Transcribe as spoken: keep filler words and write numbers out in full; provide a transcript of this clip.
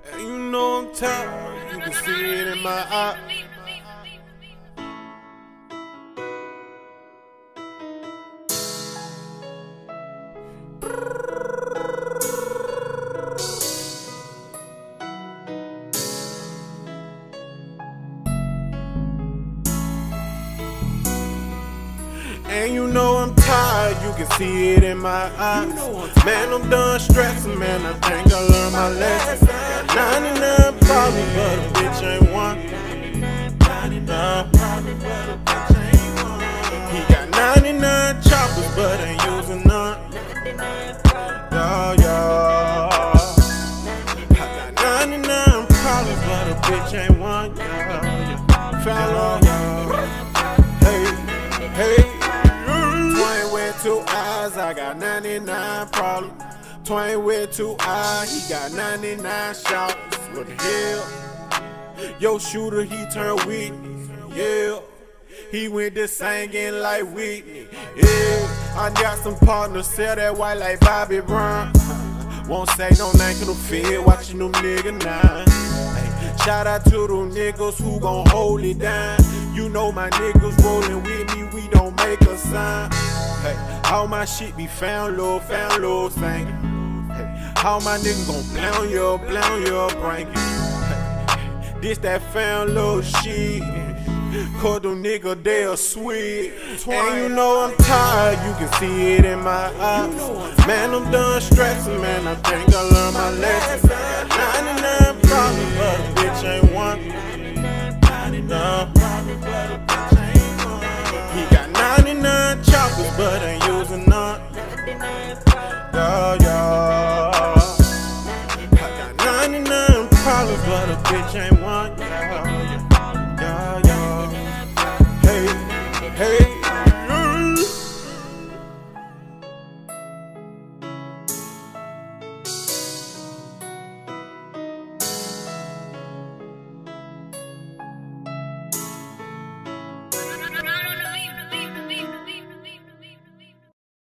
And you know I'm tired, you can see it in my eye. And you know I'm tired, you can see it in my eyes. Man, I'm done stressing, man, I think I learned my lesson. Got ninety-nine problems, but a bitch ain't one. He got ninety-nine choppers, but ain't using none. Yeah, yeah. I got ninety-nine problems, but a bitch ain't one. Yeah, yeah. Fella, hey, hey. Twain with two eyes, I got ninety-nine problems. Twain with two eyes, he got ninety-nine shots. What the hell? Yo, shooter, he turned Whitney. Yeah, he went to singing like Whitney. Yeah, I got some partners, sell that white like Bobby Brown. Won't say no name to the field, watching them niggas now. Hey, shout out to them niggas who gon' hold it down. You know my niggas rolling with me, we don't make a sign. Hey, all my shit be found low, found low, singing. Hey, all my niggas gon' play on your, play on your blanket. Hey, this that found low shit. Cause them niggas, they a sweet. And you know I'm tired, you can see it in my eyes. Man, I'm done stressing, man, I think I learned my lesson. Got ninety-nine problems, but a bitch ain't one. No. He got ninety-nine choppers, but ain't using none. Yeah, yeah. I got ninety-nine problems, but a bitch ain't one. Yeah, yeah. Yeah, yeah. Hey, hey.